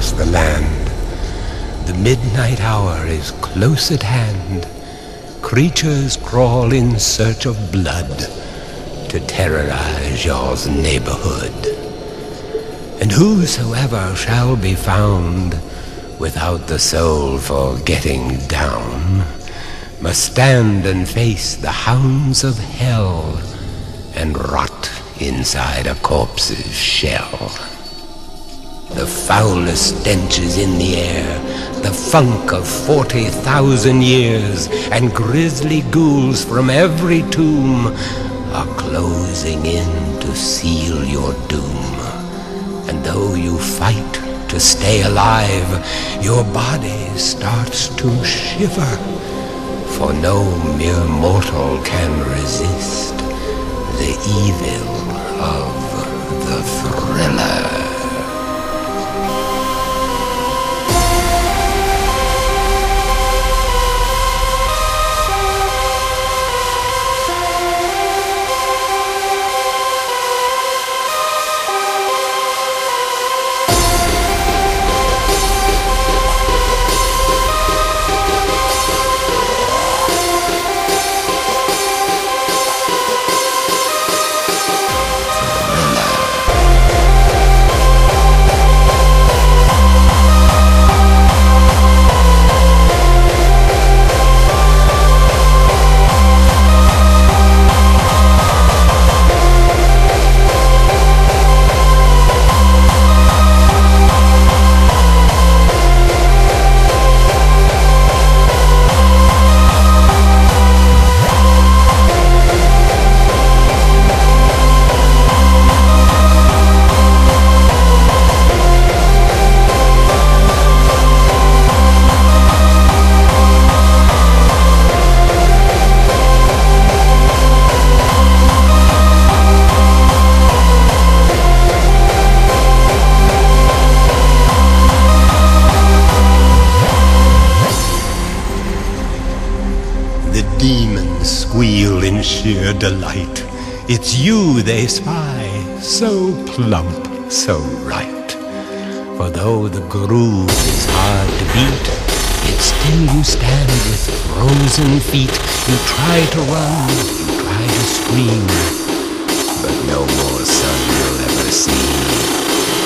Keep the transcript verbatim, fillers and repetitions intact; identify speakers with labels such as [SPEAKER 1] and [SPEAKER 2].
[SPEAKER 1] across the land. The midnight hour is close at hand. Creatures crawl in search of blood to terrorize your neighborhood. And whosoever shall be found without the soul for getting down must stand and face the hounds of hell and rot inside a corpse's shell. The foulest stench is in the air, the funk of forty thousand years, and grisly ghouls from every tomb are closing in to seal your doom. And though you fight to stay alive, your body starts to shiver, for no mere mortal can resist the evil of the thriller. Demons squeal in sheer delight. It's you they spy, so plump, so right. For though the groove is hard to beat, yet still you stand with frozen feet. You try to run, you try to scream, but no more sun you'll ever see.